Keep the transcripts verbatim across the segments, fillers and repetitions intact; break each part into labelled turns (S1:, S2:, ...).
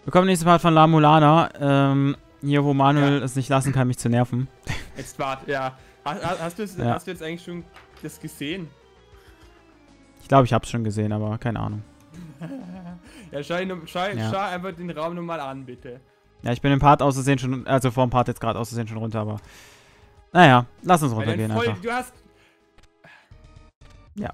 S1: Wir kommen nächstes Mal von La Mulana. Ähm, hier, wo Manuel
S2: Ja.
S1: es nicht lassen kann, mich zu nerven.
S2: Jetzt warte, ja. Hast, hast, du es-
S1: Ja.
S2: hast du jetzt eigentlich schon das gesehen?
S1: Ich glaube, ich habe es schon gesehen, aber keine Ahnung.
S2: Ja, schau, ihn nur- schau,
S1: Ja.
S2: schau einfach den Raum nochmal an, bitte.
S1: Ja, ich bin im Part aus Versehen schon, also vor dem Part jetzt gerade aus Versehen schon runter, aber naja, lass uns
S2: Weil
S1: runtergehen
S2: dann voll,
S1: einfach.
S2: du hast...
S1: Ja.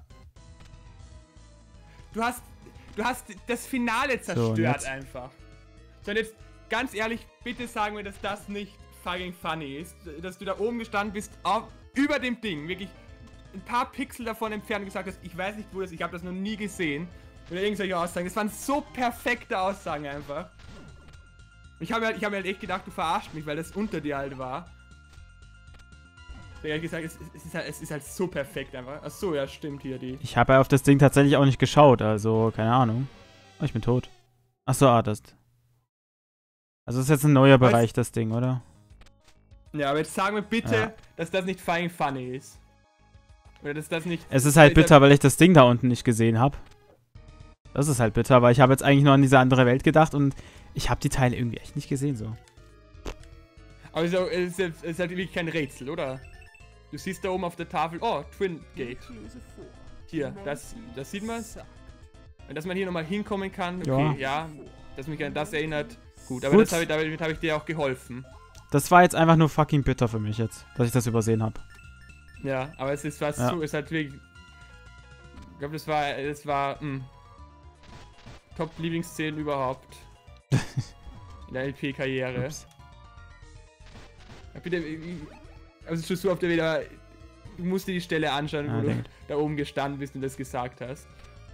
S2: Du hast... Du hast das Finale
S1: und
S2: zerstört
S1: jetzt?
S2: einfach. So, und jetzt, ganz ehrlich, bitte sagen wir, dass das nicht fucking funny ist. Dass du da oben gestanden bist, auf, über dem Ding, wirklich ein paar Pixel davon entfernt und gesagt hast, ich weiß nicht, wo das ist, ich habe das noch nie gesehen. Oder irgendwelche Aussagen. Das waren so perfekte Aussagen einfach. Ich habe mir, ich hab mir halt echt gedacht, du verarscht mich, weil das unter dir halt war. Ich hab gesagt, es, es, ist halt, es ist halt so perfekt einfach. Achso, ja, stimmt hier die.
S1: Ich habe ja auf das Ding tatsächlich auch nicht geschaut, also keine Ahnung. Oh, ich bin tot. Achso, ah, das. Also das ist jetzt ein neuer
S2: Weißt-
S1: Bereich, das Ding, oder?
S2: Ja, aber jetzt sag mir bitte,
S1: Ja.
S2: dass das nicht fucking funny ist. Oder dass das nicht...
S1: Es ist halt
S2: Weil-
S1: bitter, weil ich das Ding da unten nicht gesehen habe. Das ist halt bitter, weil ich habe jetzt eigentlich nur an diese andere Welt gedacht und ich habe die Teile irgendwie echt nicht gesehen so.
S2: Aber es ist, auch, es, ist, es ist halt wirklich kein Rätsel, oder? Du siehst da oben auf der Tafel, oh, Twin Gate. Hier, das, das sieht man. Und dass man hier nochmal hinkommen kann, okay, ja. Dass mich an das erinnert, gut. Aber
S1: Gut.
S2: das hab ich, damit habe ich dir auch geholfen.
S1: Das war jetzt einfach nur fucking bitter für mich jetzt, dass ich das übersehen habe.
S2: Ja, aber es ist was
S1: Ja.
S2: so, es ist halt wirklich... Ich glaube, das war, das war, mh, Top-Lieblingsszenen überhaupt. In der L P-Karriere.
S1: Ups.
S2: Ja, bitte, also schon so auf der wieder, du musst dir die Stelle anschauen,
S1: Ja,
S2: wo du
S1: denkt.
S2: da oben gestanden bist und das gesagt hast.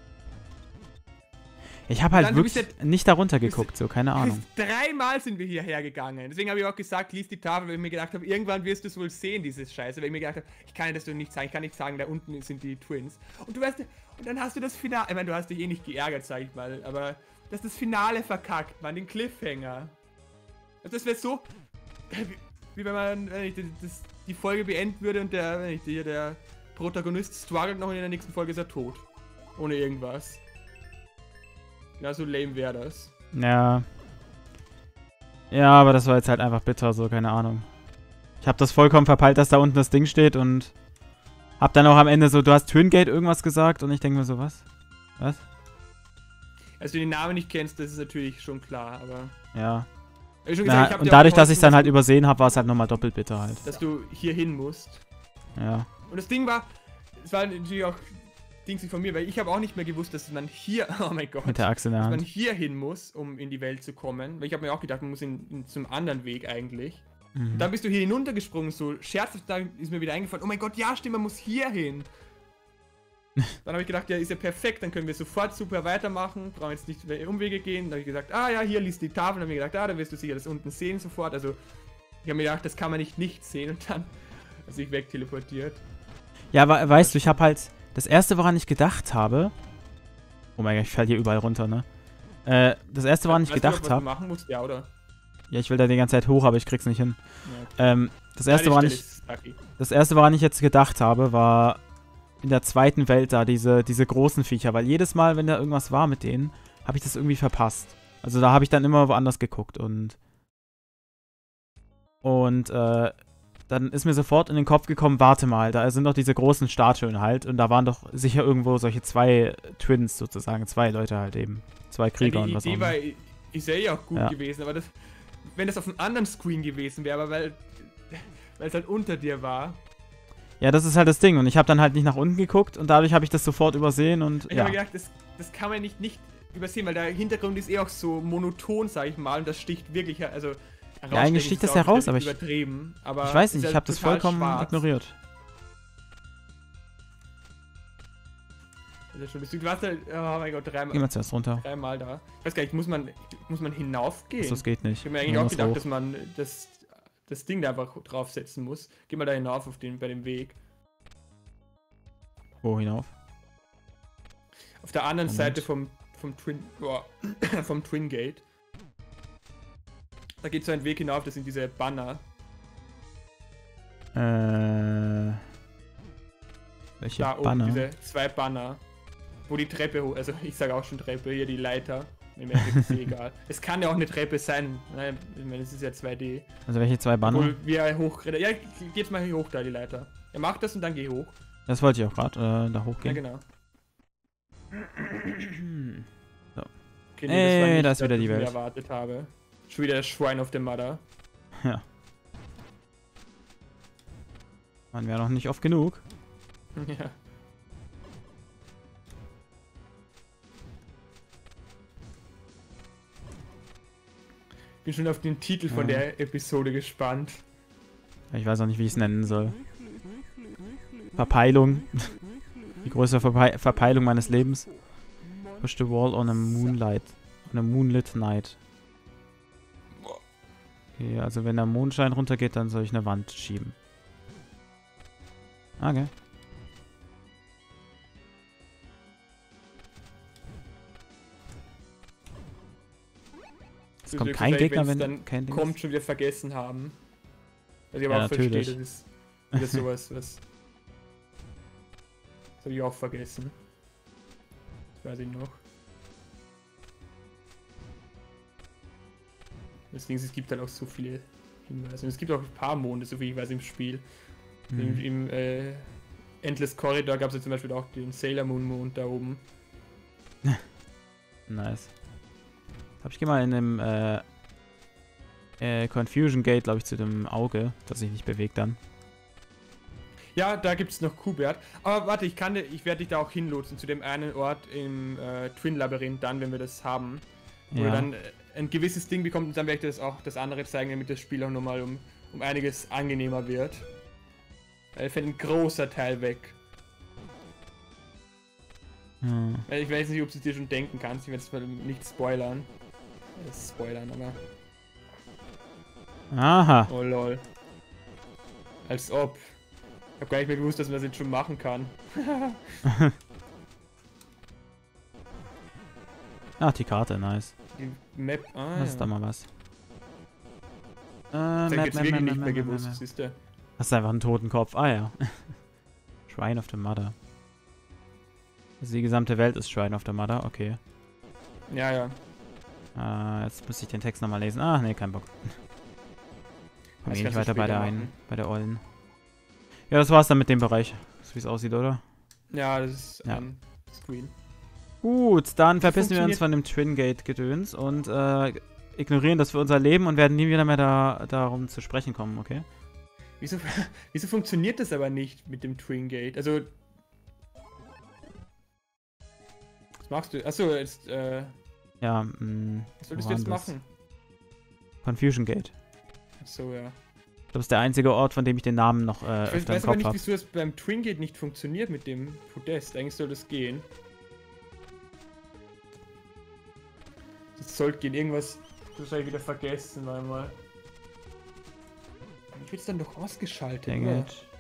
S1: Ich habe halt
S2: Dann, du bist
S1: wirklich nicht darunter geguckt, so, keine Ahnung.
S2: Dreimal sind wir hierher gegangen. Deswegen habe ich auch gesagt, lies die Tafel, weil ich mir gedacht habe, irgendwann wirst du es wohl sehen, dieses Scheiße. Weil ich mir gedacht habe, ich kann dir das doch nicht sagen, ich kann nicht sagen, da unten sind die Twins. Und du weißt, und dann hast du das Finale, ich meine, du hast dich eh nicht geärgert, sag ich mal, aber du hast das Finale verkackt, man, den Cliffhanger. Also das wäre so, wie, wie wenn man, wenn ich das, das, die Folge beenden würde und der, wenn ich, der, der Protagonist struggelt noch und in der nächsten Folge ist er tot. Ohne irgendwas. Ja, so lame wäre das.
S1: Ja. Ja, aber das war jetzt halt einfach bitter, so, keine Ahnung. Ich habe das vollkommen verpeilt, dass da unten das Ding steht und hab dann auch am Ende so, du hast Twin Gate irgendwas gesagt und ich denke mir so, was? Was?
S2: Als du den Namen nicht kennst, das ist natürlich schon klar, aber...
S1: Ja.
S2: Wie schon
S1: Na,
S2: gesagt, ich hab
S1: und
S2: dir auch
S1: dadurch, dass
S2: geholfen,
S1: ich es dann halt
S2: du-
S1: übersehen habe, war es halt nochmal doppelt bitter halt.
S2: dass du hier hin musst.
S1: Ja.
S2: Und das Ding war, es war natürlich auch Dings von mir, weil ich habe auch nicht mehr gewusst, dass man hier, oh mein Gott,
S1: Mit der Axt in der
S2: dass man
S1: Hand.
S2: hier hin muss, um in die Welt zu kommen. Weil ich habe mir auch gedacht, man muss in, in, zum anderen Weg eigentlich.
S1: Mhm.
S2: Dann bist du hier hinuntergesprungen, so scherzhaft, da ist mir wieder eingefallen, oh mein Gott, ja stimmt, man muss hier hin. Dann habe ich gedacht, ja, ist ja perfekt, dann können wir sofort super weitermachen, brauchen jetzt nicht mehr Umwege gehen. Dann habe ich gesagt, ah ja, hier liest die Tafel, dann habe ich gedacht, ah, da wirst du sicher das unten sehen sofort. Also, ich habe mir gedacht, das kann man nicht nicht sehen und dann hat sich wegteleportiert.
S1: Ja, aber weißt du, ich habe halt, das erste, woran ich gedacht habe, oh mein Gott, ich falle hier überall runter, ne? Äh, das erste, woran ich
S2: Weißt du noch,
S1: gedacht
S2: was du
S1: habe,
S2: machen musst, ja, oder?
S1: ja, ich will da die ganze Zeit hoch, aber ich krieg's nicht hin.
S2: Ja.
S1: Ähm, das erste,
S2: Ja, die
S1: woran
S2: Stelle
S1: ich,
S2: ist sucky.
S1: das erste, woran ich jetzt gedacht habe, war in der zweiten Welt da, diese, diese großen Viecher, weil jedes Mal, wenn da irgendwas war mit denen, habe ich das irgendwie verpasst. Also da habe ich dann immer woanders geguckt und und äh, dann ist mir sofort in den Kopf gekommen, warte mal, da sind doch diese großen Statuen halt und da waren doch sicher irgendwo solche zwei Twins sozusagen, zwei Leute halt eben, zwei Krieger
S2: Ja,
S1: und
S2: die
S1: was auch
S2: Idee
S1: immer.
S2: war, ist ja eh auch gut
S1: Ja.
S2: gewesen, aber das, wenn das auf einem anderen Screen gewesen wäre, aber weil weil es halt unter dir war.
S1: Ja, das ist halt das Ding und ich habe dann halt nicht nach unten geguckt und dadurch habe ich das sofort übersehen und
S2: Ich
S1: ja.
S2: habe mir gedacht, das, das kann man nicht, nicht übersehen, weil der Hintergrund ist eh auch so monoton, sag ich mal, und das sticht wirklich, her- also
S1: Ja, eigentlich sticht das heraus, aber ich-
S2: übertrieben, aber
S1: Ich weiß
S2: ist
S1: nicht, ich
S2: halt
S1: habe das
S2: total
S1: vollkommen
S2: schwarz.
S1: ignoriert.
S2: Also schon, du warst halt, oh mein Gott,
S1: Gehen
S2: dreimal,
S1: wir zuerst runter.
S2: dreimal da. Ich weiß gar nicht, muss man, muss man hinaufgehen?
S1: Achso, das geht nicht.
S2: Ich habe mir eigentlich
S1: Man
S2: auch
S1: muss
S2: gedacht,
S1: hoch.
S2: dass man das, das Ding da einfach draufsetzen muss. Geh mal da hinauf auf den, bei dem Weg.
S1: Wo hinauf?
S2: Auf der anderen
S1: Moment.
S2: Seite vom, vom Twin, boah, vom Twin Gate. Da geht so ein Weg hinauf, das sind diese Banner.
S1: Äh. Welche
S2: Da oben,
S1: Banner?
S2: diese zwei Banner. Wo die Treppe hoch, also ich sage auch schon Treppe, hier die Leiter Im Endeffekt ist es egal. Es kann ja auch eine Treppe sein. Ne? Ich meine, es ist ja zwei D.
S1: Also welche zwei Banner?
S2: Obwohl wir hoch. Ja, geht's mal hier hoch da, die Leiter. Er macht das und dann geh hoch.
S1: Das wollte ich auch gerade, äh, da hochgehen.
S2: Ja, genau.
S1: So.
S2: Okay,
S1: nee, Ey,
S2: das, nicht,
S1: da ist wieder
S2: das,
S1: die
S2: was ich
S1: Welt.
S2: erwartet habe. Schon wieder Shrine of the Mother.
S1: Ja. Waren wir noch nicht oft genug.
S2: Ja. Bin schon auf den Titel von
S1: ja.
S2: der Episode gespannt.
S1: Ich weiß auch nicht, wie ich es nennen soll. Verpeilung. Die größte Verpe Verpeilung meines Lebens. Push the wall on a moonlight. On a moonlit night. Okay, also wenn der Mondschein runtergeht, dann soll ich eine Wand schieben. Okay. Es kommt kein Gegner, wenn
S2: dann
S1: kein Ding
S2: kommt
S1: ist.
S2: schon wieder vergessen haben. Also ich aber
S1: Ja,
S2: auch verstehe,
S1: natürlich.
S2: das ist wieder sowas, was... Das habe ich auch vergessen. Das weiß ich noch. Deswegen, es gibt halt auch so viele Hinweise. Und es gibt auch ein paar Monde, so wie ich weiß, im Spiel.
S1: Mhm.
S2: Im, im äh, Endless Corridor gab es ja zum Beispiel auch den Sailor Moon Mond da oben.
S1: Nice. Hab ich geh mal in dem äh, äh, Confusion Gate, glaube ich, zu dem Auge, das sich nicht bewegt dann.
S2: Ja, da gibt es noch Kubert. Aber warte, ich kann, ich werde dich da auch hinlotsen zu dem einen Ort im äh, Twin Labyrinth dann, wenn wir das haben. Wo
S1: Ja.
S2: wir dann äh, ein gewisses Ding bekommt und dann werde ich das auch das andere zeigen, damit das Spiel auch nochmal um, um einiges angenehmer wird. Weil fällt ein großer Teil weg.
S1: Hm.
S2: Weil ich weiß nicht, ob du es dir schon denken kannst. Ich werde es mal nicht spoilern. Das spoilern, aber.
S1: Aha.
S2: Oh lol. Als ob. Ich habe gar nicht mehr gewusst, dass man das jetzt schon machen kann.
S1: Ach, die Karte, nice.
S2: Die Map. Ah,
S1: Das ist
S2: ja.
S1: da mal was. Äh,
S2: Das hab ich
S1: Map,
S2: jetzt
S1: Map,
S2: wirklich
S1: Map,
S2: nicht
S1: Map,
S2: mehr
S1: Map,
S2: gewusst,
S1: Map.
S2: siehst du.
S1: Das ist einfach ein Totenkopf. Ah ja. Shrine of the Mother. Also die gesamte Welt ist Shrine of the Mother, okay.
S2: Ja, ja.
S1: Äh, jetzt muss ich den Text nochmal lesen. Ah, nee, kein Bock. Komm
S2: Das
S1: eh nicht
S2: kannst du
S1: weiter bei
S2: später
S1: der einen,
S2: machen.
S1: bei der Ollen. Ja, das war's dann mit dem Bereich. So wie es aussieht, oder?
S2: Ja, das ist
S1: Ja.
S2: ein Screen.
S1: Gut, dann verpissen wir uns
S2: funktioniert-
S1: von dem Twin Gate Gedöns und äh, ignorieren das für unser Leben und werden nie wieder mehr da, darum zu sprechen kommen, okay?
S2: Wieso, wieso funktioniert das aber nicht mit dem Twin Gate? Also. Was machst du? Achso, jetzt, äh.
S1: Ja, mh.
S2: Was solltest
S1: wo
S2: du jetzt
S1: war das?
S2: machen?
S1: Confusion Gate.
S2: Achso, ja.
S1: Das ist der einzige Ort, von dem ich den Namen noch äh,
S2: Ich weiß,
S1: öfter im
S2: weiß aber
S1: Kopf
S2: nicht,
S1: habe.
S2: wieso das beim Twin Gate nicht funktioniert mit dem Podest. Eigentlich soll das gehen. Das sollte gehen. Irgendwas. Das habe ich wieder vergessen, warte mal. Ich will es dann doch ausgeschaltet,
S1: Dang
S2: oder?
S1: it.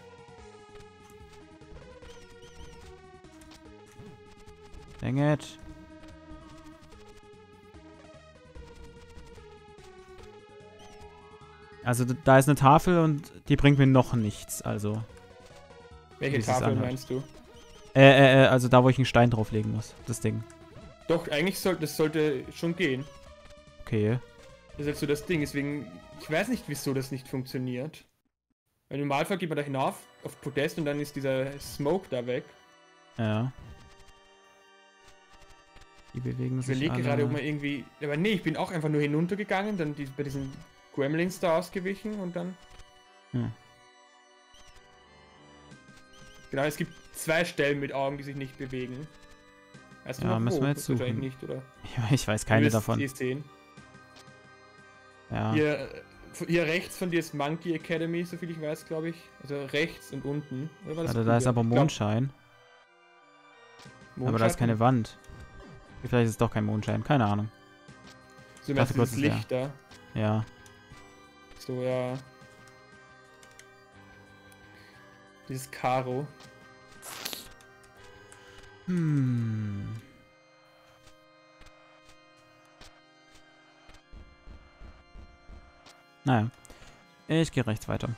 S1: Dang it. Also d- da ist eine Tafel und die bringt mir noch nichts, also.
S2: Welche
S1: wie es sich
S2: Tafel
S1: anhört.
S2: meinst du?
S1: Äh, äh, äh, also da, wo ich einen Stein drauflegen muss, das Ding.
S2: Doch, eigentlich sollte das sollte schon gehen.
S1: Okay.
S2: Das ist halt so das Ding, deswegen, ich weiß nicht, wieso das nicht funktioniert. Weil im Normalfall geht man da hinauf, auf Podest und dann ist dieser Smoke da weg.
S1: Ja. Die bewegen
S2: Ich
S1: sich
S2: überlege
S1: alle.
S2: gerade, ob man irgendwie... Aber nee, ich bin auch einfach nur hinuntergegangen, dann die, bei diesen Gremlins da ausgewichen und dann...
S1: Hm.
S2: Genau, es gibt zwei Stellen mit Augen, die sich nicht bewegen. Weißt du
S1: Ja,
S2: noch
S1: müssen
S2: wo?
S1: wir jetzt
S2: Das wahrscheinlich
S1: suchen.
S2: nicht, oder?
S1: Ich, ich weiß keine
S2: Du wirst
S1: davon.
S2: die sehen.
S1: Ja.
S2: Hier, äh, hier rechts von dir ist Monkey Academy, soviel ich weiß, glaube ich. Also rechts und unten. Oder war das
S1: Also da ist
S2: Kugeln?
S1: aber
S2: Ich glaub,
S1: Mondschein. Aber da ist keine
S2: Mondschatten?
S1: Wand. Vielleicht ist es doch kein Mondschein, keine Ahnung.
S2: So meinst du
S1: kurz
S2: dieses
S1: ist
S2: Licht da?
S1: Ja.
S2: So, ja. Dieses Karo.
S1: Hm. Naja. Ich gehe rechts weiter.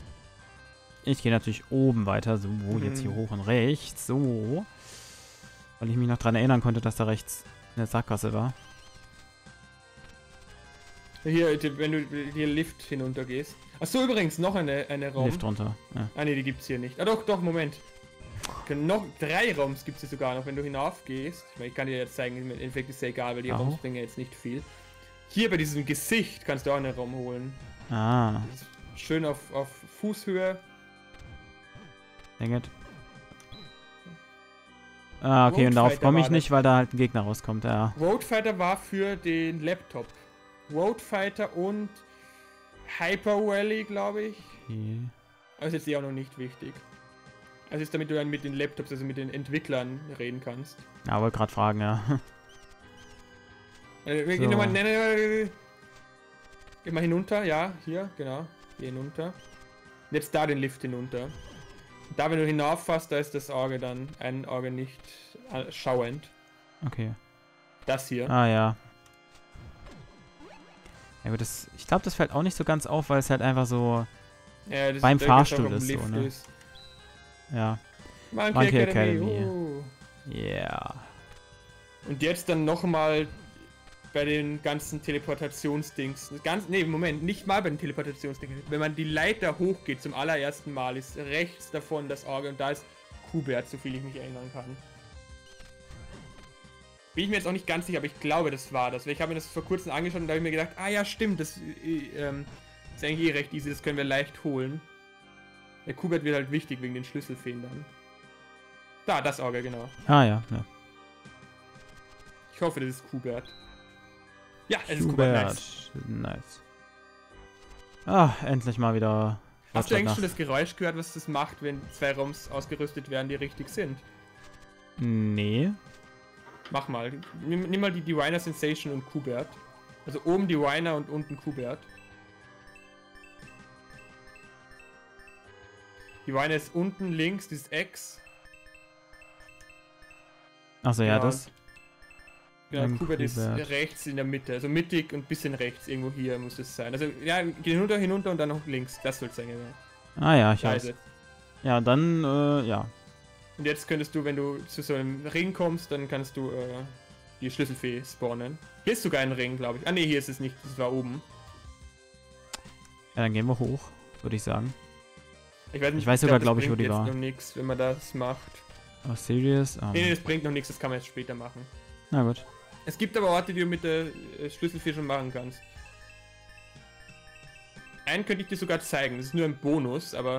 S1: Ich gehe natürlich oben weiter. So, jetzt hier
S2: Mhm.
S1: hoch und rechts. So. Weil ich mich noch dran erinnern konnte, dass da rechts eine Sackgasse war.
S2: Hier, wenn du hier Lift hinunter gehst. Achso, übrigens, noch eine, eine Raum.
S1: Lift runter. Ja.
S2: Ah ne, die gibt's hier nicht. Ah doch, doch, Moment. Noch drei Raums gibt es hier sogar noch, wenn du hinaufgehst. Ich meine, ich kann dir jetzt zeigen, im Endeffekt ist ja egal, weil die
S1: Au.
S2: Raums bringen ja jetzt nicht viel. Hier bei diesem Gesicht kannst du auch einen Raum holen.
S1: Ah.
S2: Das ist schön auf, auf Fußhöhe.
S1: Dang it. Ah, okay, und darauf komme ich nicht, weil da halt ein Gegner rauskommt, ja.
S2: Roadfighter war für den Laptop. Roadfighter und Hyper Valley, glaube ich.
S1: Okay.
S2: Aber ist jetzt eh auch noch nicht wichtig. Also ist damit du dann mit den Laptops, also mit den Entwicklern reden kannst.
S1: Ja, wollte gerade fragen, ja.
S2: Äh, wir
S1: So.
S2: gehen nochmal, ne, ne, geh mal hinunter, ja, hier, genau. Hier hinunter. Und jetzt da den Lift hinunter. Und da, wenn du hinauffasst, da ist das Auge dann, ein Auge nicht äh, schauend.
S1: Okay.
S2: Das hier.
S1: Ah, ja. Ja gut, das, ich glaube, das fällt auch nicht so ganz auf, weil es halt einfach so
S2: Ja, das
S1: beim
S2: ist,
S1: Fahrstuhl
S2: auch am
S1: ist so,
S2: Lift
S1: ne?
S2: ist.
S1: Ja.
S2: Monkey,
S1: Monkey
S2: Academy.
S1: Academy.
S2: Uh.
S1: Yeah.
S2: Und jetzt dann nochmal bei den ganzen Teleportationsdings. Ganz, nee, Moment, nicht mal bei den Teleportationsdings. Wenn man die Leiter hochgeht zum allerersten Mal, ist rechts davon das Auge und da ist Kubert, so viel ich mich erinnern kann. Bin ich mir jetzt auch nicht ganz sicher, aber ich glaube, das war das. Weil ich habe mir das vor kurzem angeschaut und da habe ich mir gedacht, ah ja, stimmt, das äh, ähm, ist eigentlich eh recht easy, das können wir leicht holen. Der Kubert wird halt wichtig wegen den Schlüsselfeen dann. Da, das Auge, genau.
S1: Ah, ja. ja.
S2: Ich hoffe, das ist Kubert. Ja, es ist Kubert. Nice.
S1: Nice. Ah, endlich mal wieder.
S2: Hast du eigentlich
S1: nach.
S2: schon das Geräusch gehört, was das macht, wenn zwei Raums ausgerüstet werden, die richtig sind?
S1: Nee.
S2: Mach mal. Nimm, nimm mal die Diviner Sensation und Kubert. Also oben Diviner und unten Kubert. Diviner ist unten links, dieses X.
S1: Achso, ja,
S2: Genau.
S1: das.
S2: Genau,
S1: Ein
S2: Kubert ist
S1: Kubert.
S2: rechts in der Mitte. Also mittig und bisschen rechts. Irgendwo hier muss es sein. Also ja, geh hinunter, hinunter und dann noch links. Das soll es sein, genau.
S1: Ah, ja, ich
S2: Da
S1: weiß.
S2: ist es.
S1: Ja, dann, äh, ja.
S2: Und jetzt könntest du, wenn du zu so einem Ring kommst, dann kannst du äh, die Schlüsselfee spawnen. Hier ist sogar ein Ring, glaube ich. Ah ne, hier ist es nicht. Das war oben.
S1: Ja, dann gehen wir hoch, würde ich sagen.
S2: Ich weiß, nicht,
S1: Ich weiß sogar,
S2: das
S1: glaub ich, wo
S2: bringt
S1: die
S2: jetzt
S1: war.
S2: noch nichts, wenn man das macht.
S1: Oh, serious? Um,
S2: Nee, nee, das bringt noch nichts. Das kann man jetzt später machen.
S1: Na gut.
S2: Es gibt aber Orte, die du mit der äh, Schlüsselfee schon machen kannst. Einen könnte ich dir sogar zeigen. Das ist nur ein Bonus, aber...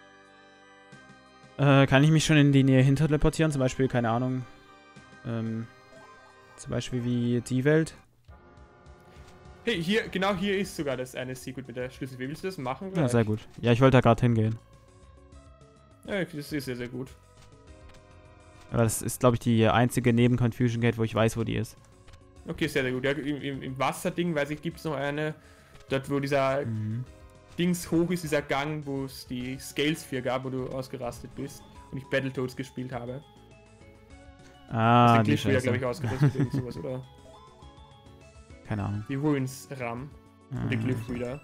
S1: Äh, kann ich mich schon in die Nähe hinter teleportieren? Zum Beispiel, keine Ahnung. Ähm, zum Beispiel wie die Welt.
S2: Hey, hier, genau hier ist sogar das eine Secret mit der Schlüsselfee. Willst du das machen?
S1: Ja, sehr gut. Ja, ich wollte da gerade hingehen.
S2: Ja, das ist sehr, sehr gut.
S1: Aber das ist, glaube ich, die einzige Neben-Confusion Gate, wo ich weiß, wo die ist.
S2: Okay, sehr, sehr gut. Ja, im, im, im Wasserding, weiß ich, gibt es noch eine. Dort, wo dieser
S1: Mhm.
S2: Dings hoch ist, dieser Gang, wo es die Scales für gab, wo du ausgerastet bist. Und ich Battletoads gespielt habe.
S1: Ah,
S2: der
S1: die
S2: Glitch wieder, glaube ich,
S1: Scheiße.
S2: ausgerüstet irgend sowas, oder?
S1: Keine Ahnung.
S2: Die Ruins Ram. Und der
S1: Ah.
S2: Glyph wieder.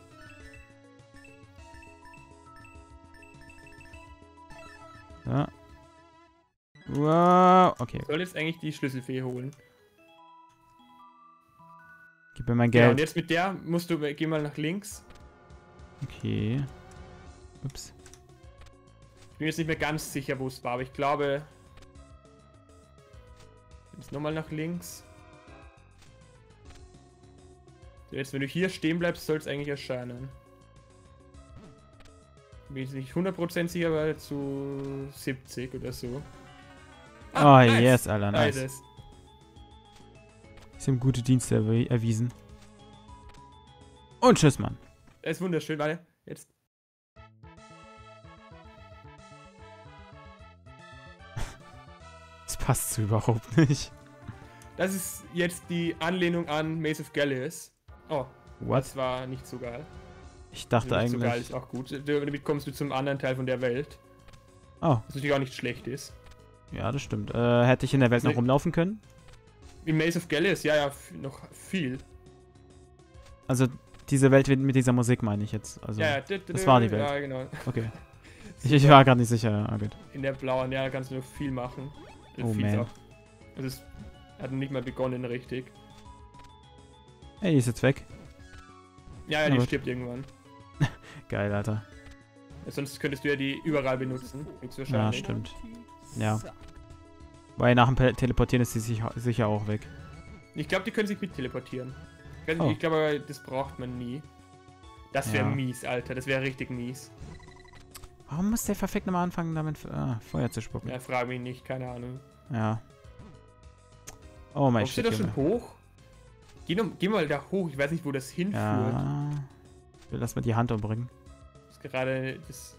S1: Ja. Wow. Okay,
S2: Ich soll jetzt eigentlich die Schlüsselfee holen.
S1: gib mir mein
S2: Ja, und
S1: Geld.
S2: jetzt mit der musst du, geh mal nach links.
S1: Okay. Ups.
S2: Ich bin jetzt nicht mehr ganz sicher, wo es war, aber ich glaube... Jetzt nochmal nach links. So, jetzt, wenn du hier stehen bleibst, soll es eigentlich erscheinen. Bin ich nicht hundert Prozent sicher, aber zu siebzig oder so.
S1: Oh,
S2: nice.
S1: yes, Alter,
S2: Da ist
S1: nice.
S2: es.
S1: Sie haben gute Dienste erwi- erwiesen. Und tschüss, Mann.
S2: Das ist wunderschön, warte. Jetzt.
S1: Das passt so überhaupt nicht.
S2: Das ist jetzt die Anlehnung an Maze of Gallius. Oh,
S1: What?
S2: das war nicht so geil.
S1: Ich dachte
S2: Also nicht so geil
S1: eigentlich...
S2: ist auch gut. Damit kommst du zum anderen Teil von der Welt.
S1: Oh,
S2: Was natürlich auch nicht schlecht ist.
S1: ja, das stimmt. Äh, hätte ich in der Welt noch
S2: Nee.
S1: rumlaufen können?
S2: In Maze of Gallius, ja, ja, f- noch viel.
S1: Also, diese Welt mit dieser Musik meine ich jetzt. Also,
S2: ja, ja, d- d-
S1: das war die Welt.
S2: Ja, genau.
S1: okay. Ich, ich war gerade nicht sicher. Ah, gut.
S2: In der blauen, ja, da kannst du noch viel machen.
S1: Oh man.
S2: Auch. Also es hat nicht mal begonnen richtig.
S1: Ey, die ist jetzt weg.
S2: Ja, ja,
S1: Ja,
S2: die
S1: gut.
S2: stirbt irgendwann.
S1: Geil, Alter.
S2: Ja, sonst könntest du ja die überall benutzen. Gibt's
S1: Ja,
S2: wahrscheinlich.
S1: stimmt. Ja. Weil nach dem Pe- Teleportieren ist sie sicher, sicher auch weg.
S2: Ich glaube, die können sich mit teleportieren. Ich, weiß nicht,
S1: Oh.
S2: ich glaube, das braucht man nie. Das wäre
S1: Ja.
S2: mies, Alter. Das wäre richtig mies.
S1: Warum muss der verfickt nochmal anfangen, damit ah, Feuer zu spucken?
S2: Ja, frag mich nicht, keine Ahnung.
S1: Ja. Oh mein
S2: Kommst du da
S1: Shit,
S2: schon
S1: Junge.
S2: hoch? Geh, noch, geh mal da hoch, ich weiß nicht, wo das hinführt.
S1: Ja. Ich will erstmal die Hand umbringen.
S2: Das ist gerade das.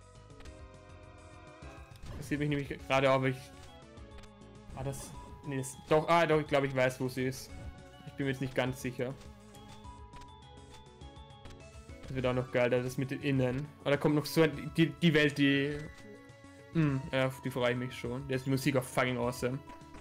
S2: Das sieht mich nämlich gerade auch, weil ich. Ah, das. Nee, das. Doch, ah, doch, ich glaube, ich weiß, wo sie ist. Ich bin mir jetzt nicht ganz sicher. Das wird auch noch geil, das mit den Innen. Aber da kommt noch so ein, die, die Welt, die. Hm, ja, auf die freue ich mich schon. Da ist die Musik auch fucking awesome.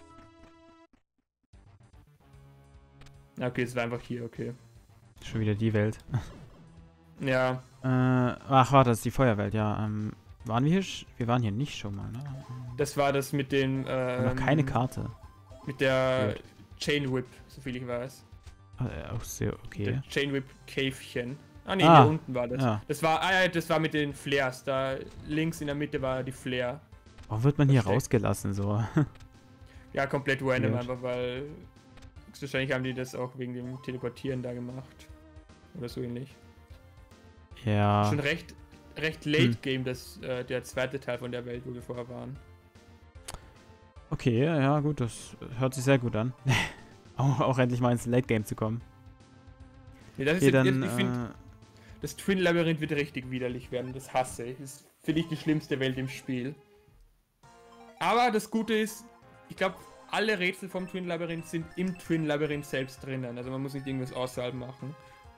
S2: Ja, okay, es war einfach hier, okay.
S1: Schon wieder die Welt.
S2: Ja,
S1: Äh, ach, warte, das ist die Feuerwelt, ja. Ähm, waren wir hier? sch- Wir waren hier nicht schon mal, ne?
S2: das war das mit den. Ähm,
S1: noch keine Karte.
S2: Mit der
S1: Gut.
S2: Chain Whip, soviel ich weiß.
S1: Ah, äh, auch sehr okay.
S2: Der Chain Whip Käfchen. Ah ne,
S1: Ah,
S2: hier unten war das.
S1: ja.
S2: Das war, ah, ja, das war mit den Flares. Da links in der Mitte war die Flare.
S1: Warum wird man hier
S2: Versteckt.
S1: rausgelassen, so?
S2: Ja, komplett random
S1: Weird.
S2: einfach, weil wahrscheinlich haben die das auch wegen dem Teleportieren da gemacht. Oder so ähnlich.
S1: Ja.
S2: Schon recht, recht late Game, das, äh, der zweite Teil von der Welt, wo wir vorher waren.
S1: Okay, ja, gut, das hört sich sehr gut an. auch, auch endlich mal ins Late Game zu kommen.
S2: Nee, das ist
S1: Okay,
S2: jetzt,
S1: dann,
S2: ich finde,
S1: äh,
S2: das Twin-Labyrinth wird richtig widerlich werden. Das hasse ich. Das ist, finde ich, die schlimmste Welt im Spiel. Aber das Gute ist, ich glaube, alle Rätsel vom Twin-Labyrinth sind im Twin-Labyrinth selbst drinnen. Also man muss nicht irgendwas außerhalb machen.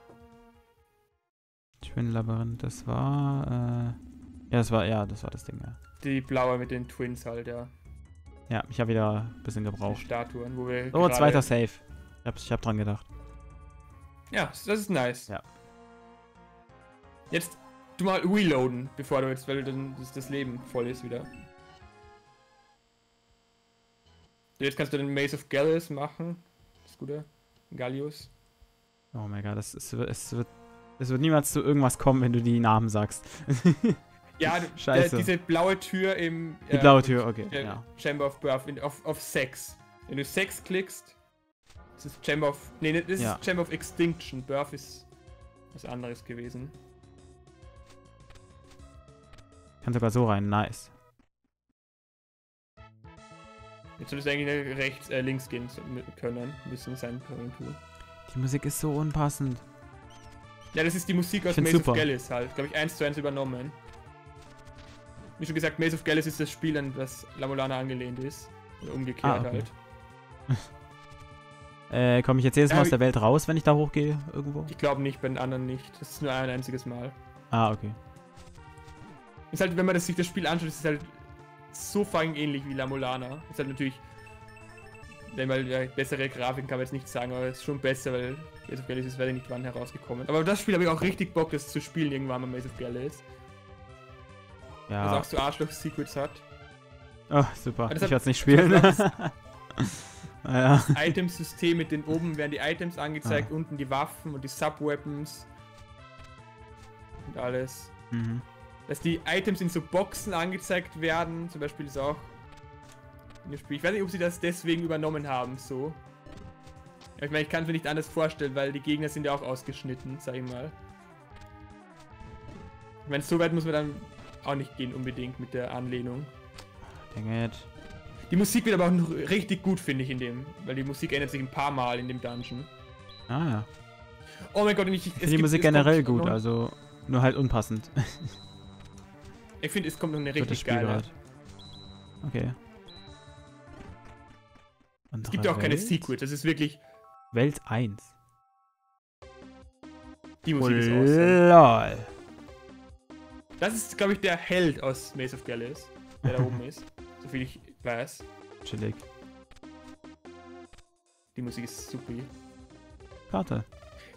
S1: Twin Labyrinth, das war, äh, ja, das war, ja, das war das Ding, ja.
S2: Die blaue mit den Twins halt, ja.
S1: Ja, ich habe wieder ein bisschen
S2: Die
S1: gebraucht.
S2: Statuen, wo wir
S1: Oh,
S2: gerade-
S1: zweiter Save. Ich hab, ich hab dran gedacht.
S2: Ja, das ist nice.
S1: Ja.
S2: Jetzt du mal reloaden, bevor du jetzt, weil dann das, das Leben voll ist wieder. Jetzt kannst du den Maze of Gallus machen. Das Gute. Gallius.
S1: Oh mein Gott, das ist, es wird, es wird niemals zu irgendwas kommen, wenn du die Namen sagst.
S2: Ja, d-
S1: Scheiße.
S2: Der, diese blaue Tür im...
S1: Die
S2: äh,
S1: blaue Tür, okay,
S2: der
S1: ja.
S2: Chamber of Birth, in, auf, auf Sex. Wenn du Sex klickst, das ist Chamber of... Nee, das
S1: Ja.
S2: ist Chamber of Extinction. Birth ist was anderes gewesen.
S1: Kann sogar so rein, nice.
S2: Jetzt solltest du eigentlich rechts, äh, links gehen so- können. Müssen sein können tun.
S1: Die Musik ist so unpassend.
S2: Ja, das ist die Musik aus
S1: find's
S2: Maze
S1: super.
S2: of Gallus halt. Glaube ich, eins zu eins übernommen. Wie schon gesagt, Maze of Gallus ist das Spiel, an das La Mulana angelehnt ist. Oder umgekehrt
S1: Ah, okay.
S2: halt.
S1: Äh, komme ich jetzt jedes Mal
S2: Ja,
S1: aus
S2: wie-
S1: der Welt raus, wenn ich da hochgehe irgendwo?
S2: Ich glaube nicht, bei den anderen nicht. Das ist nur ein einziges Mal.
S1: Ah, okay.
S2: Ist halt, wenn man das, sich das Spiel anschaut, ist es halt so fucking ähnlich wie La Mulana. Ist halt natürlich, wenn man ja, bessere Grafiken kann man jetzt nicht sagen, aber es ist schon besser, weil Maze of Gallus ist, weiß ich nicht wann herausgekommen. Aber das Spiel habe ich auch richtig Bock, das zu spielen irgendwann mal Maze of Gallus.
S1: Ja.
S2: Das auch so Arschloch-Secrets hat.
S1: Oh, super.
S2: Aber das
S1: Ich
S2: hat-
S1: werde es nicht spielen.
S2: das
S1: naja.
S2: Item-System mit den oben werden die Items angezeigt,
S1: Ah.
S2: unten die Waffen und die Sub-Weapons. Und alles.
S1: Mhm.
S2: Dass die Items in so Boxen angezeigt werden, zum Beispiel ist auch in dem Spiel. Ich weiß nicht, ob sie das deswegen übernommen haben, so. Ja, ich meine, ich kann es mir nicht anders vorstellen, weil die Gegner sind ja auch ausgeschnitten, sag ich mal. Ich meine, so weit muss man dann auch nicht gehen unbedingt mit der Anlehnung.
S1: Dang it.
S2: Die Musik wird aber auch noch richtig gut, finde ich, in dem, weil die Musik ändert sich ein paar Mal in dem Dungeon.
S1: Ah, ja.
S2: Oh mein Gott, und ich,
S1: Ich finde die Musik generell gut, also nur halt unpassend.
S2: Ich finde, es kommt noch eine
S1: Für das
S2: richtig
S1: Spiel
S2: geile.
S1: gerade. Okay.
S2: Es gibt ja auch keine Secrets, das ist wirklich,
S1: Welt eins.
S2: die
S1: Oh,
S2: Musik ist awesome.
S1: lol.
S2: Das ist, glaube ich, der Held aus Maze of Gallus, der da oben ist, soviel ich weiß.
S1: Chillig.
S2: Die Musik ist super.
S1: Karte.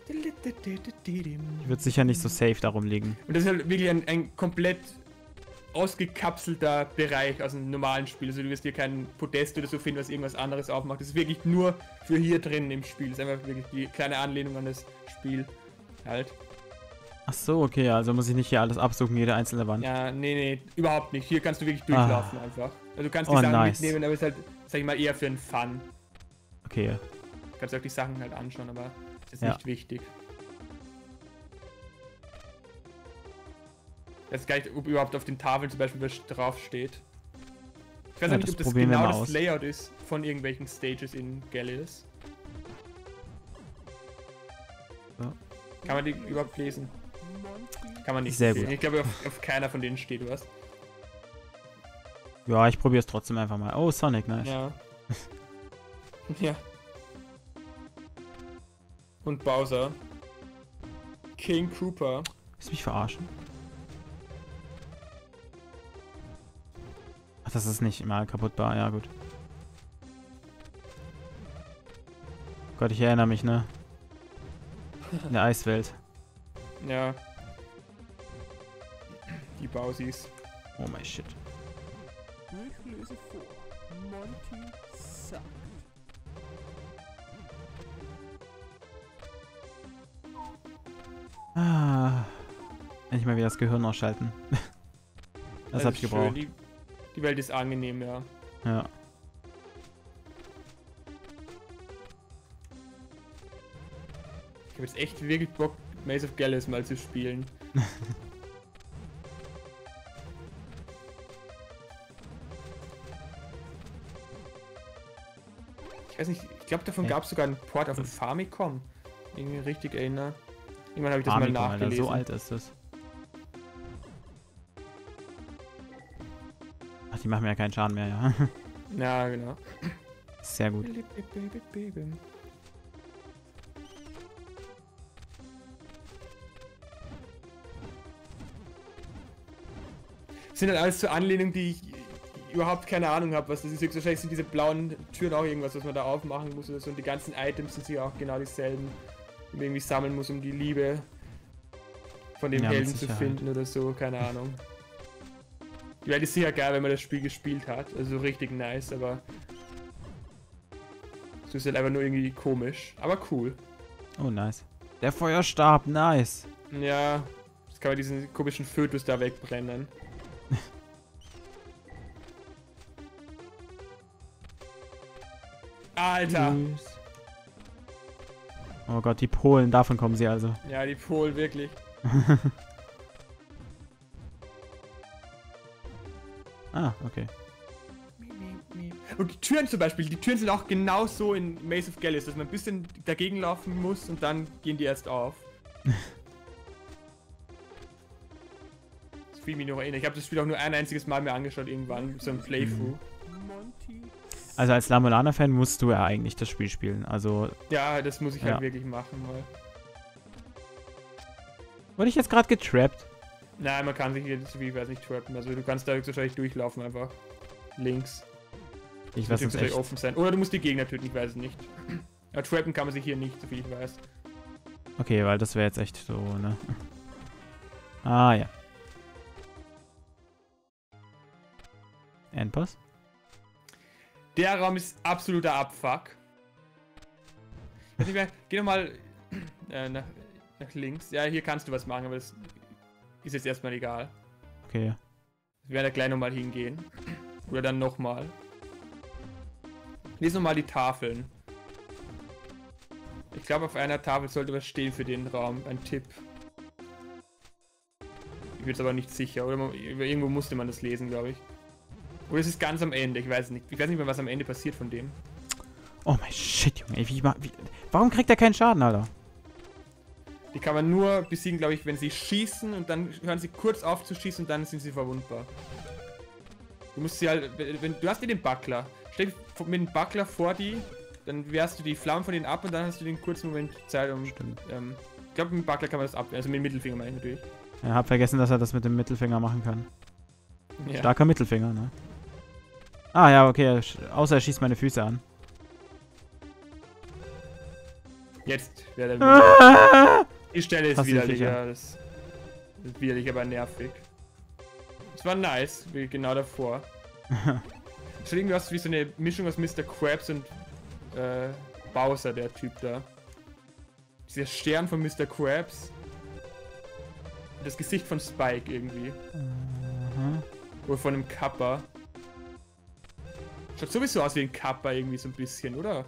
S1: Die
S2: Und
S1: wird sicher nicht so safe darum liegen.
S2: das ist halt wirklich ein, ein komplett ausgekapselter Bereich aus einem normalen Spiel. Also du wirst hier kein Podest oder so finden, was irgendwas anderes aufmacht. Das ist wirklich nur für hier drin im Spiel. Das ist einfach wirklich die kleine Anlehnung an das Spiel halt.
S1: Ach so, okay, also muss ich nicht hier alles absuchen, jede einzelne Wand.
S2: Ja, nee, nee, überhaupt nicht. Hier kannst du wirklich durchlaufen ah. einfach. Also du kannst die
S1: oh,
S2: Sachen
S1: nice.
S2: mitnehmen, aber es ist halt, sag ich mal, eher für einen Fun.
S1: Okay.
S2: Du kannst auch die Sachen halt anschauen, aber das ist
S1: ja.
S2: nicht wichtig. Ich weiß gar nicht, ob überhaupt auf den Tafeln zum Beispiel was draufsteht. Ich weiß ja, nicht, ob das genau das Layout ist von irgendwelchen Stages in Gallius.
S1: Ja.
S2: Kann man die überhaupt lesen? Kann man nicht
S1: Sehr
S2: sehen.
S1: gut.
S2: Ich glaube, auf, auf keiner von denen steht was.
S1: Ja, ich probiere es trotzdem einfach mal. Oh, Sonic, nice.
S2: Ja. ja. Und Bowser. King Koopa.
S1: Willst du mich verarschen? Ach, das ist nicht mal kaputtbar. Ja, gut. Gott, ich erinnere mich, ne? In der Eiswelt.
S2: Ja. Die Bowsies.
S1: Oh my shit.
S3: Ich lese vor. Monty sagt.
S1: Ah. Endlich mal wieder das Gehirn ausschalten. das
S2: Das
S1: hab ich gebraucht.
S2: Die, die Welt ist angenehm, ja.
S1: Ja.
S2: Ich habe jetzt echt wirklich Bock, Maze of Gallius mal zu spielen. Ich weiß nicht, ich glaube davon
S1: hey.
S2: gab es sogar einen Port auf dem Famicom. Irgendwie richtig erinnere. Irgendwann habe ich das
S1: Famicom,
S2: mal nachgelesen.
S1: Alter, so alt ist das. Ach, die machen mir ja keinen Schaden mehr, ja.
S2: Ja, genau.
S1: Sehr gut.
S2: Das sind halt alles so Anlehnungen, die ich überhaupt keine Ahnung habe, was das ist. Wahrscheinlich sind diese blauen Türen auch irgendwas, was man da aufmachen muss oder so. Und die ganzen Items sind sicher auch genau dieselben, die man irgendwie sammeln muss, um die Liebe von dem
S1: ja,
S2: Helden zu finden oder so. Keine Ahnung. Die Welt ist sicher geil, wenn man das Spiel gespielt hat. Also richtig nice, aber so ist halt einfach nur irgendwie komisch. Aber cool.
S1: Oh, nice. Der Feuerstab, nice.
S2: Ja, jetzt kann man diesen komischen Fötus da wegbrennen. Alter!
S1: Tschüss. Oh Gott, die Polen, davon kommen sie also.
S2: Ja, die Polen, wirklich.
S1: Ah, okay.
S2: Und die Türen zum Beispiel, die Türen sind auch genau so in Maze of Gallius, dass man ein bisschen dagegen laufen muss und dann gehen die erst auf. Das fiel mich noch erinnern. Ich habe das Spiel auch nur ein einziges Mal mehr angeschaut irgendwann, so ein Playthrough.
S1: Also als Lamolana-Fan musst du ja eigentlich das Spiel spielen, also...
S2: Ja, das muss ich halt
S1: ja.
S2: wirklich machen, weil...
S1: Wurde ich jetzt gerade getrappt?
S2: Nein, man kann sich hier, so wie ich weiß nicht, trappen. Also du kannst da wahrscheinlich durchlaufen einfach. Links.
S1: Ich
S2: das
S1: weiß
S2: muss
S1: nicht echt.
S2: offen sein. Oder du musst die Gegner töten, ich weiß es nicht. Aber trappen kann man sich hier nicht, so viel ich weiß.
S1: Okay, weil das wäre jetzt echt so, ne? Ah, ja. Endboss?
S2: Der Raum ist absoluter Abfuck. Ich weiß nicht mehr, geh nochmal äh, nach, nach links. Ja, hier kannst du was machen, aber das ist jetzt erstmal egal.
S1: Okay.
S2: Wir werden da gleich nochmal hingehen. Oder dann nochmal. Lies nochmal die Tafeln. Ich glaube, auf einer Tafel sollte was stehen für den Raum. Ein Tipp. Ich bin jetzt aber nicht sicher. Oder man, irgendwo musste man das lesen, glaube ich. Oder es ist ganz am Ende. Ich weiß nicht. Ich weiß nicht mehr, was am Ende passiert von dem.
S1: Oh mein Shit, Junge. Ey, wie, wie, warum kriegt er keinen Schaden, Alter?
S2: Die kann man nur besiegen, glaube ich, wenn sie schießen und dann hören sie kurz auf zu schießen und dann sind sie verwundbar. Du musst sie halt, wenn du hast dir den Buckler, stell dich mit dem Buckler vor die, dann wehrst du die Flammen von denen ab und dann hast du den kurzen Moment Zeit, um...
S1: Stimmt.
S2: Ähm, ich glaube, mit dem Buckler kann man das abwehren, also mit dem Mittelfinger meine ich natürlich.
S1: Ja, hab vergessen, dass er das mit dem Mittelfinger machen kann.
S2: Ja.
S1: Starker Mittelfinger, ne? Ah ja, okay, außer er schießt meine Füße an.
S2: Jetzt wäre der wieder. Die Stelle ist
S1: Hast du
S2: widerlich,
S1: sicher?
S2: ja, das ist widerlich, aber nervig. Das Das war nice, wie genau davor. Das sieht irgendwie aus wie so eine Mischung aus Mister Krabs und äh, Bowser, der Typ da. Dieser Stern von Mister Krabs. Das Gesicht von Spike irgendwie.
S1: Mhm.
S2: Oder von einem Kappa. Schaut sowieso aus wie ein Kappa irgendwie so ein bisschen, oder?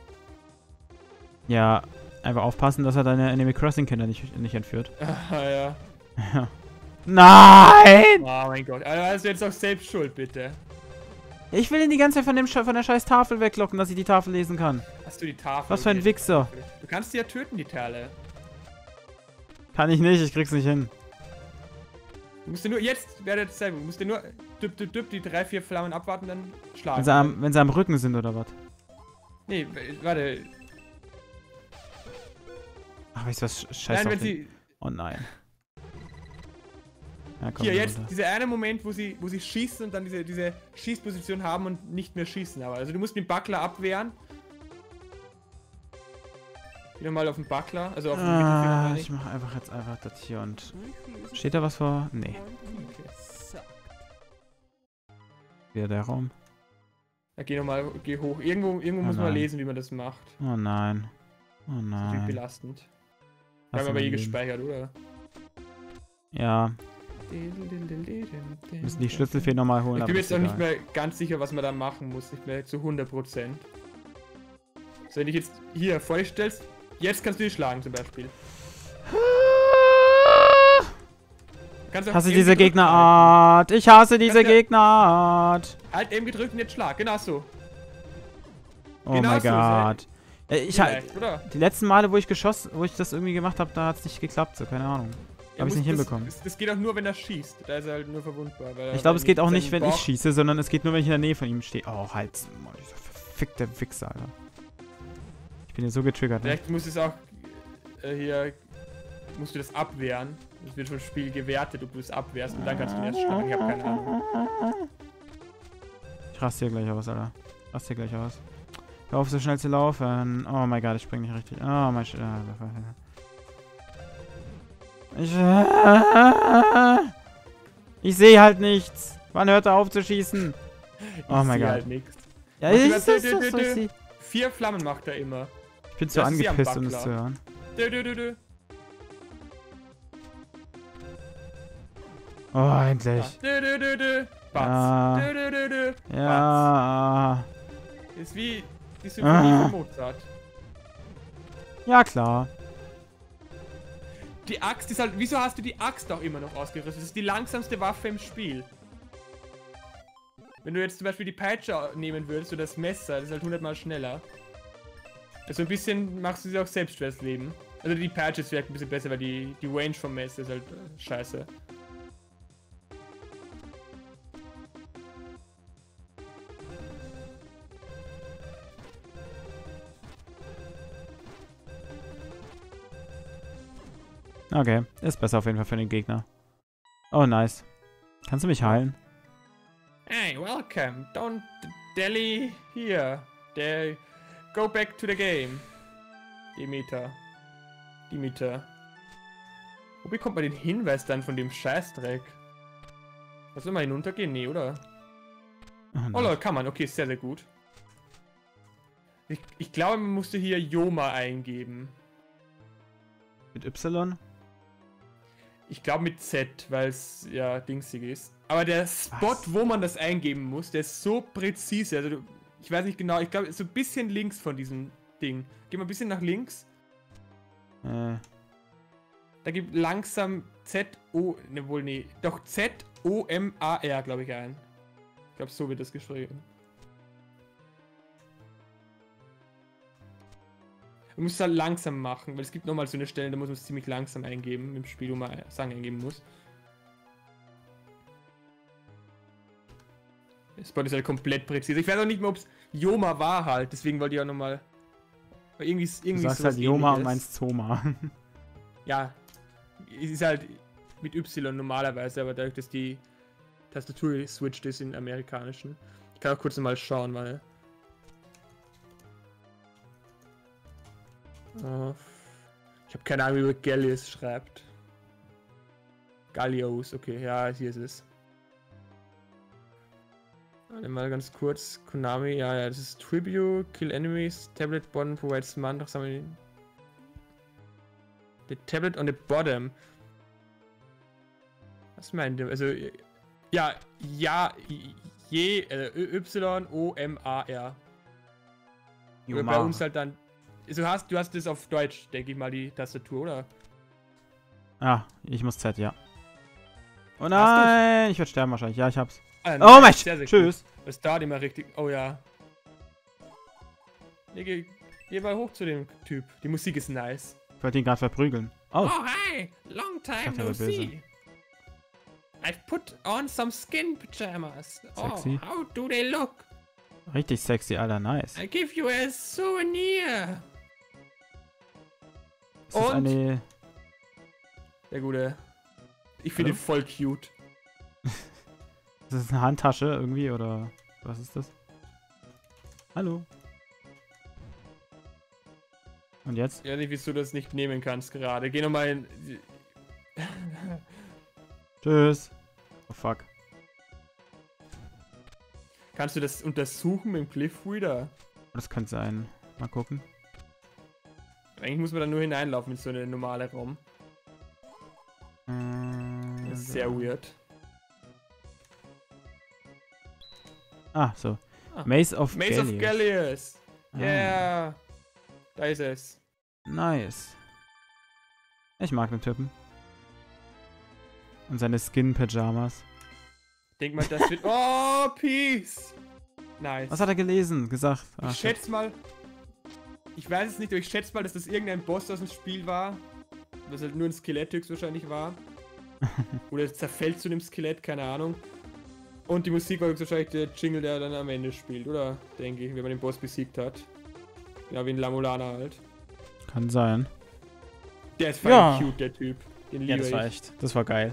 S1: Ja, einfach aufpassen, dass er deine Animal Crossing-Kinder nicht, nicht entführt.
S2: Ah, ja.
S1: Ja. Nein!
S2: Oh mein Gott. Also hast du jetzt auch selbst schuld, bitte.
S1: Ich will ihn die ganze Zeit von, dem, Sch- von der scheiß Tafel weglocken, dass ich die Tafel lesen kann.
S2: Hast du die Tafel?
S1: Was für ein
S2: Okay.
S1: Wichser.
S2: Du kannst die ja töten, die Perle.
S1: Kann ich nicht, ich krieg's nicht hin.
S2: Du musst dir nur, jetzt wäre das selber, du musst dir nur düpp, düpp, düpp, die drei, vier Flammen abwarten, dann schlagen.
S1: Wenn sie am, wenn sie am Rücken sind oder was?
S2: Nee, warte.
S1: Ach, weißt du was? Scheiße.
S2: Nein, wenn sie...
S1: Oh nein. Ja, komm,
S2: Hier,
S1: geh
S2: jetzt,
S1: runter.
S2: dieser eine Moment, wo sie, wo sie schießen und dann diese, diese Schießposition haben und nicht mehr schießen. Aber also du musst den Buckler abwehren. Wieder mal auf den Buckler, also auf den
S1: Ah,
S2: Mittelfinger.
S1: ich mach einfach jetzt einfach das hier und...
S3: Ich löse
S1: Steht da was vor? Nee.
S3: Monty sagt.
S1: Wieder der Raum.
S2: Ja, geh nochmal, geh hoch. Irgendwo, irgendwo
S1: Oh
S2: muss man
S1: nein.
S2: lesen, wie man das macht.
S1: Oh nein. Oh
S2: Das ist
S1: nein.
S2: belastend.
S1: Hast
S2: Wir haben
S1: du
S2: aber
S1: mein
S2: eh
S1: Leben?
S2: gespeichert, oder?
S1: Ja, müssen die Schlüsselfee nochmal holen.
S2: Ich
S1: aber
S2: bin mir
S1: ist
S2: jetzt auch nicht
S1: egal.
S2: mehr ganz sicher, was man da machen muss. Nicht mehr zu hundert Prozent. So, wenn du dich jetzt hier vorstellst, jetzt kannst du die schlagen zum Beispiel. Du kannst auch
S1: Hasse
S2: eben
S1: diese
S2: gedrückt halten.
S1: Gegnerart. Ich hasse diese
S2: Kannst ja-
S1: Gegnerart.
S2: Halt eben gedrückt und jetzt schlag. Genau so.
S1: Oh
S2: Genau
S1: mein
S2: so,
S1: Gott. Äh, Ich halt,
S2: Vielleicht, oder?
S1: die letzten Male, wo ich geschossen, wo ich das irgendwie gemacht habe, da hat es nicht geklappt. So, keine Ahnung.
S2: Er
S1: Hab ich's
S2: muss-
S1: nicht
S2: das,
S1: hinbekommen.
S2: Das, das geht auch nur, wenn er schießt. Da ist er halt nur verwundbar. Weil er
S1: Ich glaube, es
S2: dann
S1: geht auch
S2: mit
S1: nicht,
S2: seinem
S1: wenn ich
S2: Bauch-
S1: schieße, sondern es geht nur, wenn ich in der Nähe von ihm stehe. Oh, halt. Mann, dieser verfickte Wichser, Alter. Ich bin hier so getriggert, ne?
S2: Vielleicht muss es auch äh, hier. Musst du das abwehren. Das wird vom Spiel gewertet, ob du es abwehrst und dann kannst du ihn erst schlagen. Ich habe keine Ahnung.
S1: Ich raste hier gleich aus, Alter. Raste hier gleich aus. Hör auf, so schnell zu laufen. Oh mein Gott, ich spring nicht richtig. Oh mein Sch Ich. Ich sehe halt nichts. Wann hört er auf zu schießen? Oh
S2: Ich
S1: mein
S2: seh
S1: Gott.
S2: Halt nix.
S1: Ja,
S2: Mach
S1: ich,
S2: lieber
S1: das,
S2: dö,
S1: das,
S2: dö,
S1: das,
S2: dö,
S1: das,
S2: dö.
S1: ich
S2: Vier Flammen macht er immer.
S1: bin zu
S2: Das ist sie am
S1: angepisst, um es
S2: Buckler.
S1: zu hören.
S2: Dö, dö, dö, dö.
S1: Oh, endlich.
S2: Dö, dö, dö, dö. Batz.
S1: Ja.
S2: Dö, dö, dö, dö.
S1: Ja.
S2: Batz. Ist wie die Symphonie
S1: Ah.
S2: von Mozart.
S1: Ja, klar.
S2: Die Axt ist halt. Wieso hast du die Axt auch immer noch ausgerüstet? Das ist die langsamste Waffe im Spiel. Wenn du jetzt zum Beispiel die Peitsche nehmen würdest oder das Messer, das ist halt hundertmal schneller. Also ein bisschen machst du sie auch selbst schweres Leben. Also die Peitsche ist vielleicht ein bisschen besser, weil die, die Range vom Messer ist halt äh, scheiße.
S1: Okay, ist besser auf jeden Fall für den Gegner. Oh, nice. Kannst du mich heilen?
S2: Hey, welcome. Don't Delhi here. The go back to the game. Demeter. Demeter. Wo bekommt man den Hinweis dann von dem Scheißdreck? Lass uns mal hinuntergehen? Nee, oder?
S1: Oh,
S2: Oh
S1: nice.
S2: lol, kann man. Okay, sehr, sehr gut. Ich, ich glaube, man musste hier Yoma eingeben.
S1: Mit Y?
S2: Ich glaube mit Z, weil es ja dingsig ist. Aber der Spot,
S1: Was?
S2: wo man das eingeben muss, der ist so präzise. Also, du, ich weiß nicht genau, ich glaube, so ein bisschen links von diesem Ding. Geh mal ein bisschen nach links.
S1: Äh,
S2: Da gibt langsam Z O, ne wohl nee, doch Z O M A R, glaube ich, ein. Ich glaube, so wird das geschrieben. Du musst es halt langsam machen, weil es gibt nochmal so eine Stelle, da muss man es ziemlich langsam eingeben im Spiel, wo man Sachen eingeben muss. Der Spot ist halt komplett präzise. Ich weiß auch nicht mehr, ob es Yoma war halt, deswegen wollte ich auch nochmal. Irgendwie,
S1: du
S2: irgendwie
S1: sagst
S2: sowas
S1: halt Yoma und
S2: Ähnliches.
S1: meinst Zoma.
S2: Ja, es ist halt mit Y normalerweise, aber dadurch, dass die Tastatur geswitcht ist in amerikanischen. Ich kann auch kurz mal schauen, weil. Oh, ich habe keine Ahnung, wie man Gallius schreibt. Gallios, okay, ja, hier ist es. Warte mal ganz kurz. Konami, ja, ja, das ist Tribute, Kill Enemies, Tablet Bottom provides man, doch sagen wir the tablet on the bottom. Was meint ihr? Also, ja, ja, je, äh, Y O M A R. Oder bei uns halt dann. Also hast, du hast das auf Deutsch, denke ich mal, die Tastatur, oder?
S1: Ah, ich muss Z, ja. Oh nein, ich werde sterben wahrscheinlich. Ja, ich hab's.
S2: Ah,
S1: oh
S2: nein,
S1: mein
S2: sehr, sehr
S1: Tschüss.
S2: Gut. Das dauert immer richtig. Oh ja. Nee, geh, geh mal hoch zu dem Typ. Die Musik ist nice.
S1: Ich wollte ihn gerade verprügeln. Oh.
S2: Oh, hi! Long time no see. I've put on some skin pajamas.
S1: Sexy.
S2: Oh, how do they look?
S1: Richtig sexy, Alter, nice.
S2: I give you a souvenir.
S1: Ist das
S2: Und?
S1: eine...
S2: Der gute. Ich finde ihn voll cute.
S1: Ist das eine Handtasche irgendwie, oder was ist das? Hallo? Und jetzt?
S2: Ja, nicht, wieso du das nicht nehmen kannst gerade. Geh nochmal in...
S1: Tschüss. Oh fuck.
S2: Kannst du das untersuchen mit dem Cliff Reader?
S1: Das könnte sein. Mal gucken.
S2: Eigentlich muss man da nur hineinlaufen in so eine normale Raum.
S1: Mm,
S2: Das ist sehr weird.
S1: Ah, so.
S2: Ah.
S1: Maze of
S2: Maze
S1: Gallius.
S2: of Gallius.
S1: Ah.
S2: Yeah. Da ist es.
S1: Nice. Ich mag den Typen. Und seine Skin-Pyjamas.
S2: Denk mal, das wird... Oh, Peace. Nice.
S1: Was hat er gelesen? Gesagt. Ah,
S2: Ich schätze mal... Ich weiß es nicht, aber ich schätze mal, dass das irgendein Boss aus dem Spiel war. Was halt nur ein Skelett höchstwahrscheinlich war. Oder es zerfällt zu einem Skelett, keine Ahnung. Und die Musik war höchstwahrscheinlich der Jingle, der dann am Ende spielt, oder? Denke ich, wenn man den Boss besiegt hat. Ja, wie ein Lamulana halt.
S1: Kann sein.
S2: Der ist voll
S1: Ja.
S2: cute, der Typ. Den
S1: Ja,
S2: liebe
S1: das war
S2: ich.
S1: echt. Das war geil.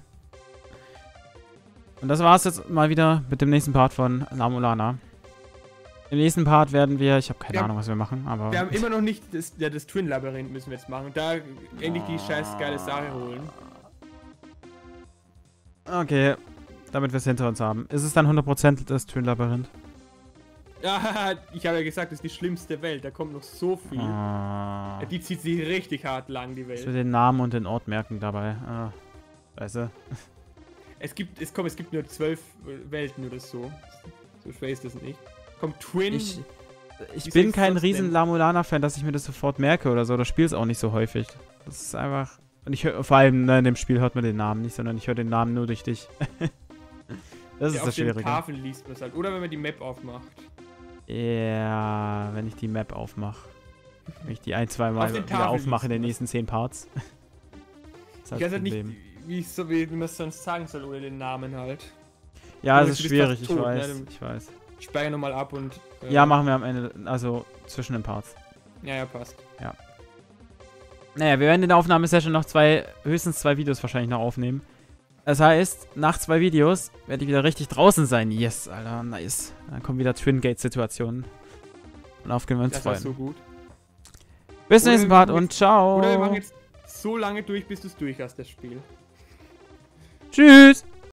S1: Und das war's jetzt mal wieder mit dem nächsten Part von Lamulana. Im nächsten Part werden wir, ich habe keine
S2: Ja.
S1: Ahnung, was wir machen, aber...
S2: Wir haben immer noch nicht das, ja, das Twin-Labyrinth müssen wir jetzt machen. Da endlich die scheiß geile Sache holen.
S1: Okay, damit wir es hinter uns haben. Ist es dann hundert Prozent das Twin-Labyrinth?
S2: Ja, ich habe ja gesagt, das ist die schlimmste Welt. Da kommt noch so viel.
S1: Ah.
S2: Ja, die zieht sich richtig hart lang, die
S1: Ich will
S2: Welt.
S1: den Namen und den Ort merken dabei. Ah. Weißt du?
S2: Es gibt, es, komm, es gibt nur zwölf Welten oder so. So schwer ist das nicht. Kommt Twin.
S1: Ich, ich
S2: Wie
S1: bin
S2: soll's
S1: kein
S2: sonst
S1: riesen
S2: nennen?
S1: Lamulana-Fan, dass ich mir das sofort merke oder so. Das Spiel ist auch nicht so häufig. Das ist einfach... Und ich höre, vor allem ne, in dem Spiel hört man den Namen nicht, sondern ich höre den Namen nur durch dich. Das
S2: Ja,
S1: ist
S2: auf
S1: das
S2: den
S1: Schwierige.
S2: Tafeln liest man es halt. Oder wenn man die Map aufmacht.
S1: Ja, wenn ich die Map aufmache. Wenn ich die ein, zwei Mal
S2: Auf den
S1: wieder
S2: Tafeln
S1: aufmache in den
S2: liest
S1: nächsten zehn Parts. Das ist
S2: Ich
S1: halt
S2: weiß
S1: das
S2: halt nicht,
S1: Problem.
S2: wie, ich so, wie, wie man es sonst sagen soll, ohne den Namen halt.
S1: Ja,
S2: Oder
S1: es ist
S2: du bist
S1: schwierig,
S2: fast
S1: ich
S2: tot,
S1: weiß,
S2: ne?
S1: ich weiß.
S2: Ich speichere nochmal ab und... äh,
S1: Ja, machen wir am Ende, also zwischen den Parts.
S2: Ja, ja, passt.
S1: Naja, wir werden in der Aufnahmesession noch zwei, höchstens zwei Videos wahrscheinlich noch aufnehmen. Das heißt, nach zwei Videos werde ich wieder richtig draußen sein. Yes, Alter, nice. Dann kommen wieder Twin-Gate-Situationen. Und auf können wir uns
S2: Das war
S1: freuen.
S2: so gut.
S1: Bis zum
S2: Oder
S1: nächsten
S2: wir
S1: Part
S2: machen
S1: und
S2: jetzt-
S1: ciao.
S2: Oder wir machen jetzt so lange durch, bis du es durch hast, das Spiel.
S1: Tschüss.